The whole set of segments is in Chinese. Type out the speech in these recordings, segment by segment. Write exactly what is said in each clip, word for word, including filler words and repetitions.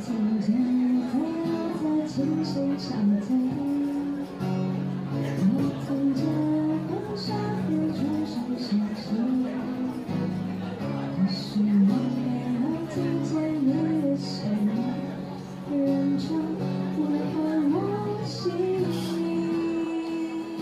听见我在轻声唱着，我听见风沙和船上响声，可是我没有听见你的声音，认真吻回我心里。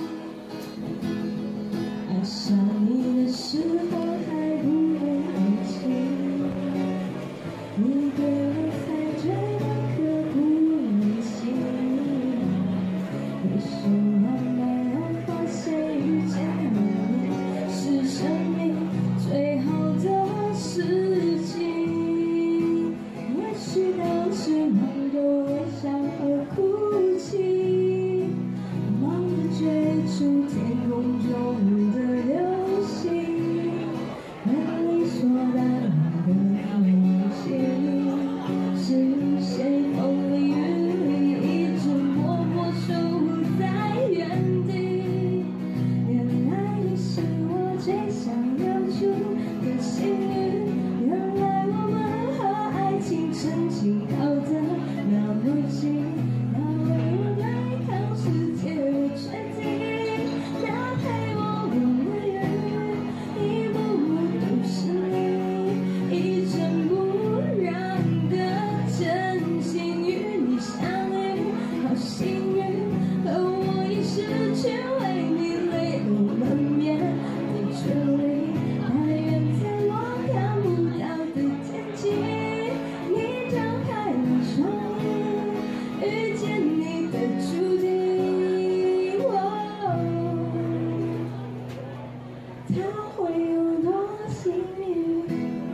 爱上你的时候还不能为情。 你对我才觉得刻骨铭心，可是我没有发现遇见你是生命最好的事情。也许当时忙着微笑和哭泣，忙着追逐天空中的流星，和理所当然的爱情。 是谁风里雨里一直默默守护在原地？原来你是我最想留住的幸运。原来我们和爱情曾经靠得那么近，那为我对抗世界的决定，那陪我往的远路，一步步都是你，一尘不染。 真心与你相遇，好幸运，和我已失去为你泪流满面的权利。但愿在我看不到的天际，你张开了双翼，遇见你的注定。哦，他会有多幸运？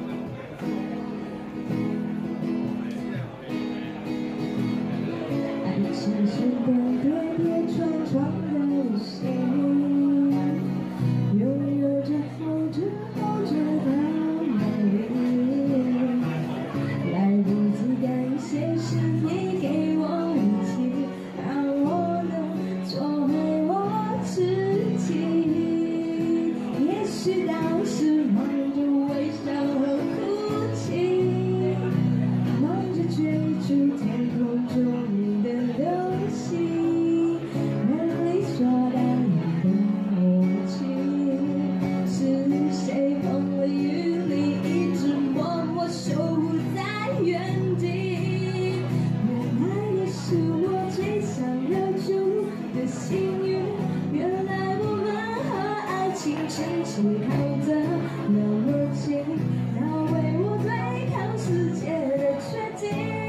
是时光跌跌撞撞的旅行，拥有着后知后觉的美丽。来不及感谢，是你给我勇气，让我能做回我自己。也许当时忙着微笑和哭泣，忙着追逐天空中的流星，人理所当然的默契，是谁风里雨里一直默默守护在原地？原来你是我最想留住的幸运，原来我们和爱情曾经靠得那么近，那为我对抗世界的决定。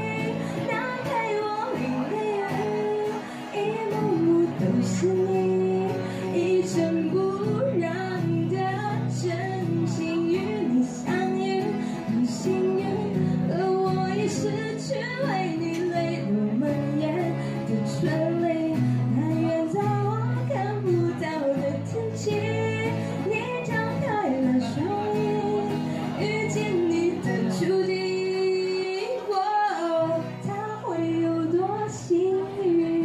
都是你一尘不染的真心与你相遇，很幸运，而我已失去为你泪流满面的权利。但愿在我看不到的天际，你张开了双翼，遇见你的注定。哦，他会有多幸运？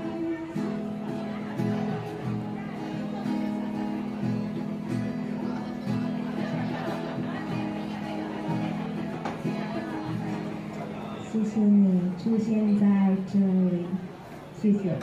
谢谢你出现在这里，谢谢。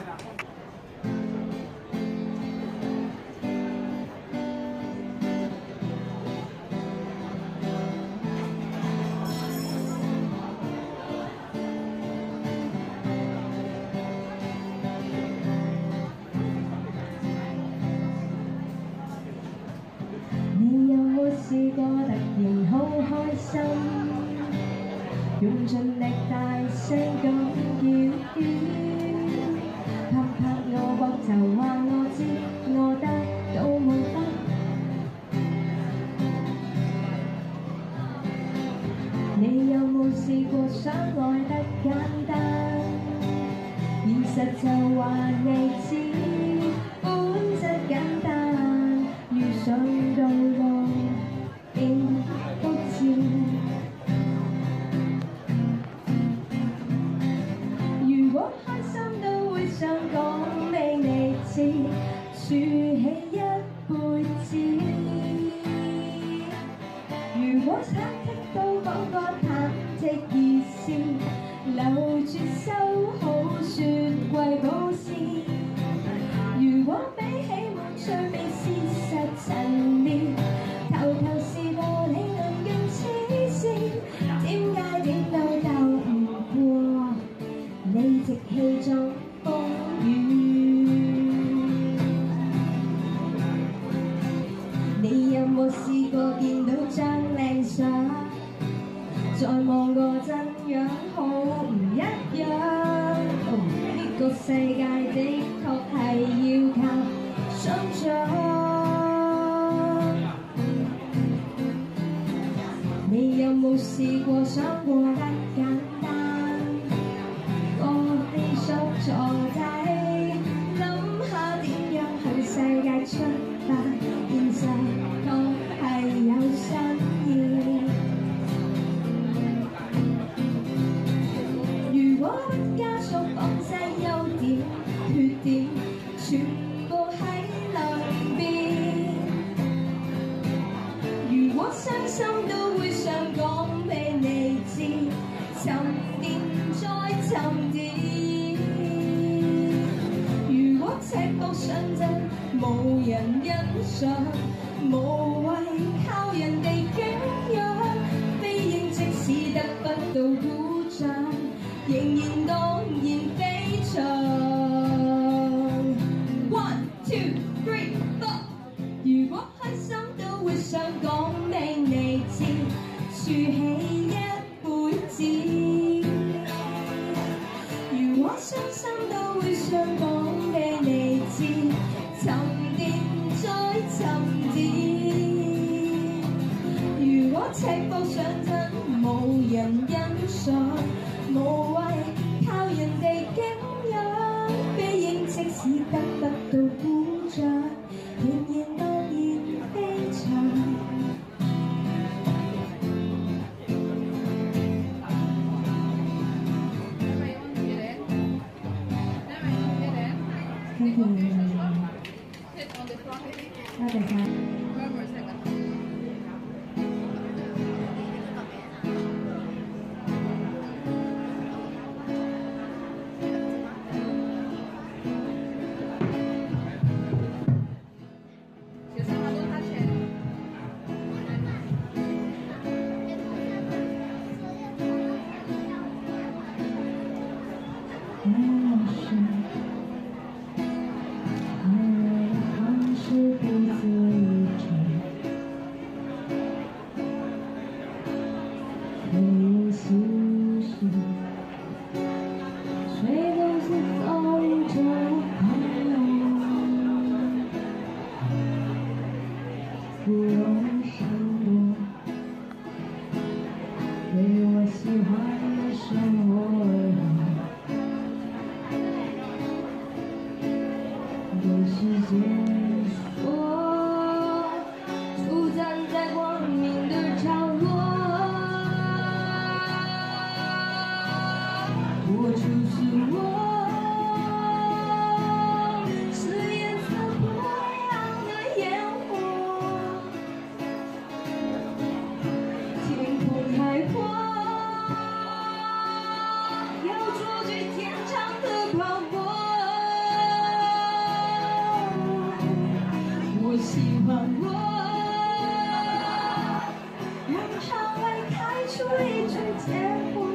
你有冇試過突然好開心？ 用盡力大聲咁叫叫，拍拍我膊頭話我知，我得到冇分。你有冇試過想愛得簡單？現實就話你知，本質簡單，遇上到我變不知。 如果開心都會想講俾你知，儲起一輩子。如果想剔到嗰個忐忑意思，留為無視。如果比起夢最美事實陳年，頭頭是道理能用黐線，點解點都鬥唔過你直氣中風雨。你有冇試過見到張靚相，再望個真樣好唔一樣？哦，呢個世界的確係要靠想像。你有冇試過想過得簡單？個理想坐低，諗下點樣向世界出發，現實確係有新意。如果不加速放低優點缺點，全部喺兩邊。如果傷心都會想講俾你知，沉澱再沉澱。如果赤膊上陣無人欣賞，無謂靠人哋景仰，非應即使得不到鼓掌，仍然當然非常。One two three four， 如果開心都會想講俾你知，豎起一輩子。如果傷心都會想講俾你知，沉澱再沉澱。如果赤膊上陣無人欣賞，無謂靠人哋景仰，非應即使得不到鼓掌，仍然當然非常。Thank you. 多謝晒。不容闪躲，为我喜欢的生活对世界说，出站在光明的角落，我就是我。我喜欢我，让窗外开出一阵结果，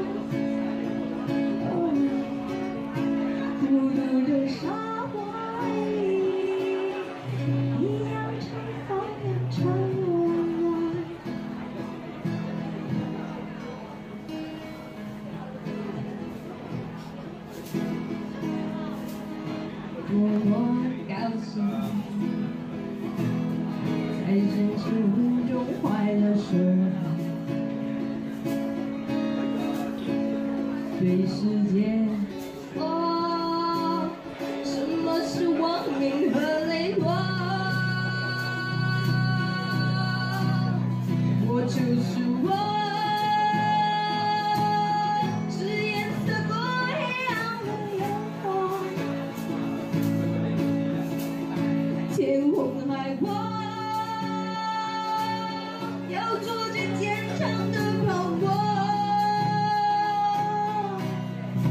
孤独的沙漠里，一样盛放一场温暖。我高兴。在人生中快乐时，对世界说什么是光明和磊落。我就是我，是颜色不一样的烟火，天空海阔。要捉紧坚强的泡沫，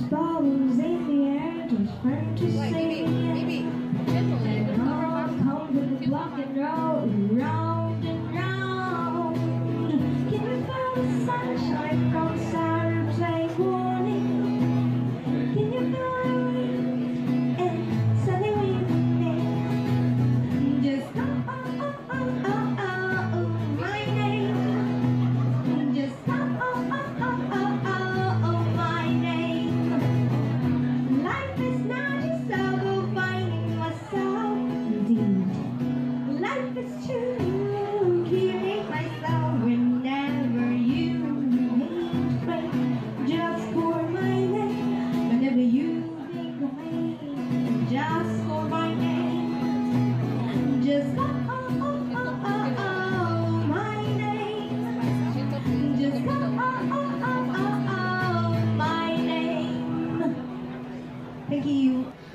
bubbles in the air, just friend to Like, say maybe, maybe, gently. and all come to the block and roll round and round. Can you feel the sunshine from Saturday morning? Can you feel the wind and sunny evening? Just oh oh oh oh oh oh my name. Just oh oh oh oh oh oh oh my name. Life is not just about finding myself. Indeed, life is true. Hearing myself whenever you need me. Just for my name. Whenever you think of me. Just for my name. Just oh oh oh oh oh oh my name. Just oh oh oh oh oh oh my name. Thank you.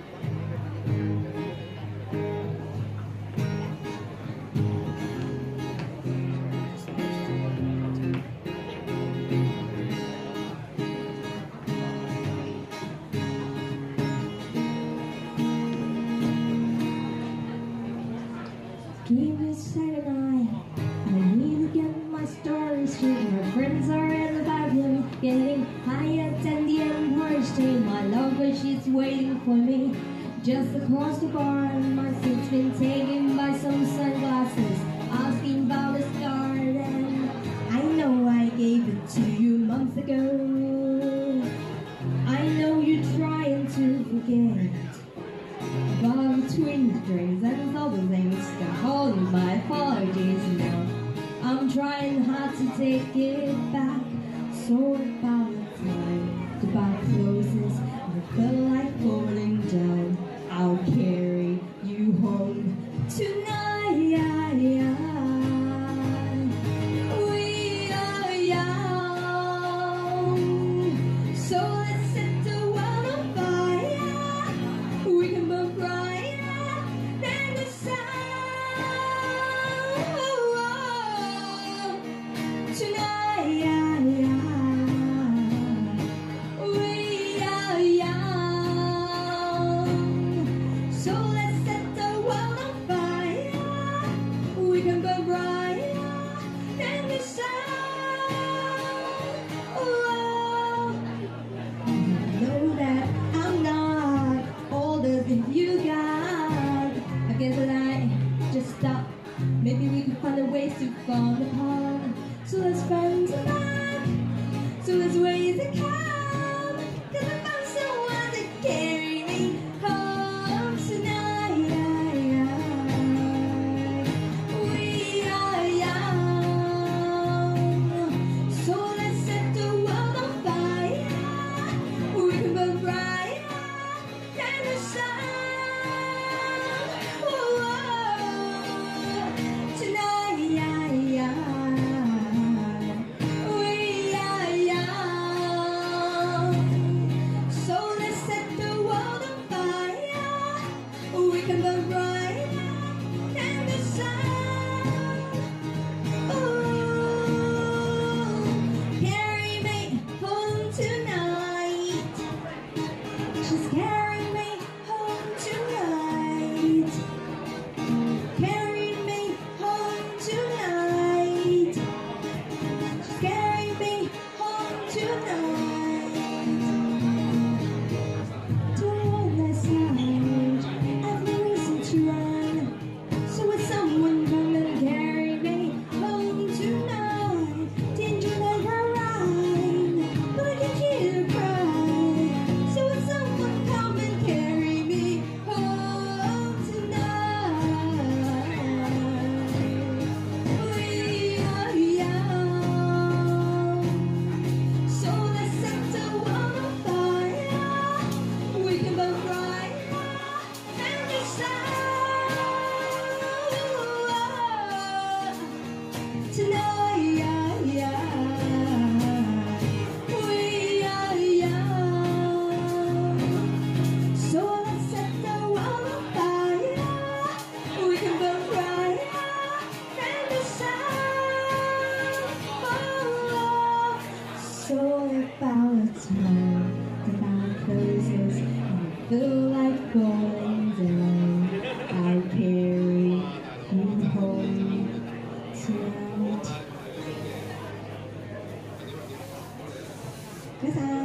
Give me a second, I, I need to get my story straight. My friends are in the bathroom, getting higher than the Empire State. My lover, she's waiting for me just across the bar, and my seat's been taken by some sunglasses, asking about this garden. I know I gave it to you months ago. I know you're trying to forget. But between the drinks and all the things that hold my apologies now, I'm trying hard to take it back. So about the time the bar closes and I feel like falling down, I'll carry you home tonight. We are young, so let's set the world on fire. We can burn brighter than the sun. Tonight, we are young, so let's set the world on fire. We can burn brighter than the sun. Know that I'm not older than you got. I guess that I just stop. Maybe we could find a way to fall apart. So let's find some back. So let's ways to come. Cause I found someone to carry me home tonight. We are young, so let's set the world on fire. We can burn brighter than the sun. Tonight, we are young, so let's set the world on fire. We can burn brighter than the sun. Ooh, carry me home tonight. Just carry me home tonight. Carry me home tonight. Just carry me home tonight. Don't want last night, I've no reason to run. So would someone come and carry me home tonight? Danger never ride, but I can hear her cry. So would someone come feel like falling down. I'll carry you home tonight. 皆さん